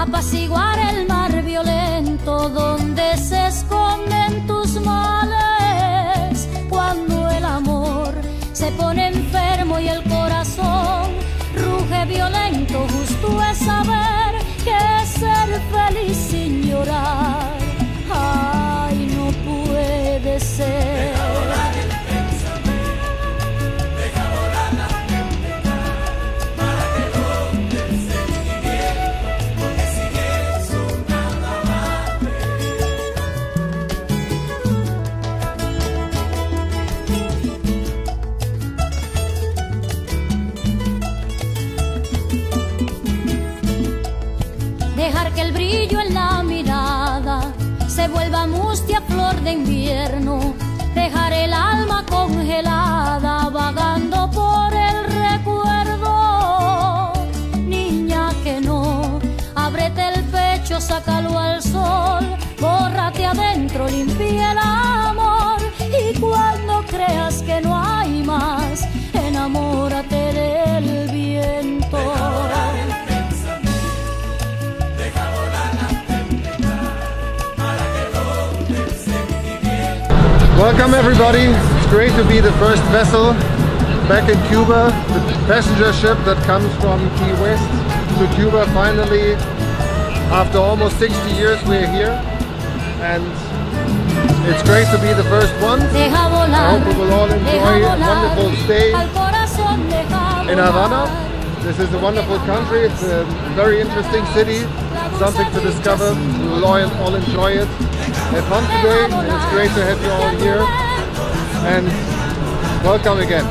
apaciguar el mar violento donde se esconden tus males. Cuando el amor se pone enfermo y el corazón ruge violento, justo es saber que es ser feliz sin llorar. Ay, no puede ser. Dejar que el brillo en la mirada se vuelva mustia flor de invierno. Dejar el alma congelada vagando por el recuerdo. Niña que no, ábrete el pecho, sácalo al sol. Bórrate adentro, limpia el amor. Y cuando creas que no hay más, enamórate del viento. Welcome everybody. It's great to be the first vessel back in Cuba, the passenger ship that comes from Key West to Cuba. Finally, after almost 60 years, we're here, and it's great to be the first ones. I hope we will all enjoy a wonderful stay in Havana. This is a wonderful country. It's a very interesting city, something to discover. We will all enjoy it. Have fun today. It's great to have you all here, and welcome again.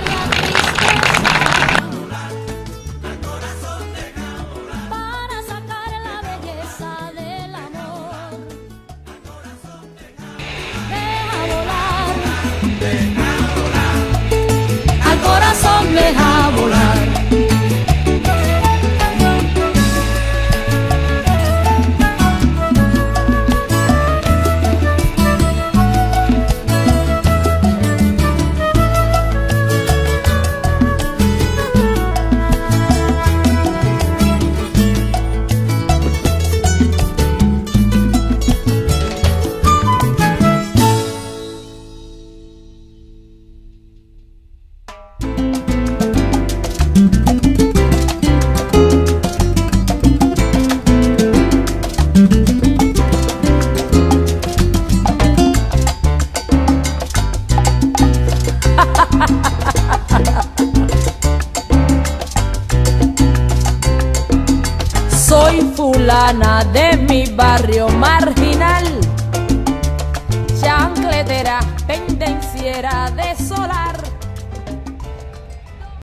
Al corazón deja volar. Soy fulana de mi barrio marginal, chancletera, pendenciera de solar.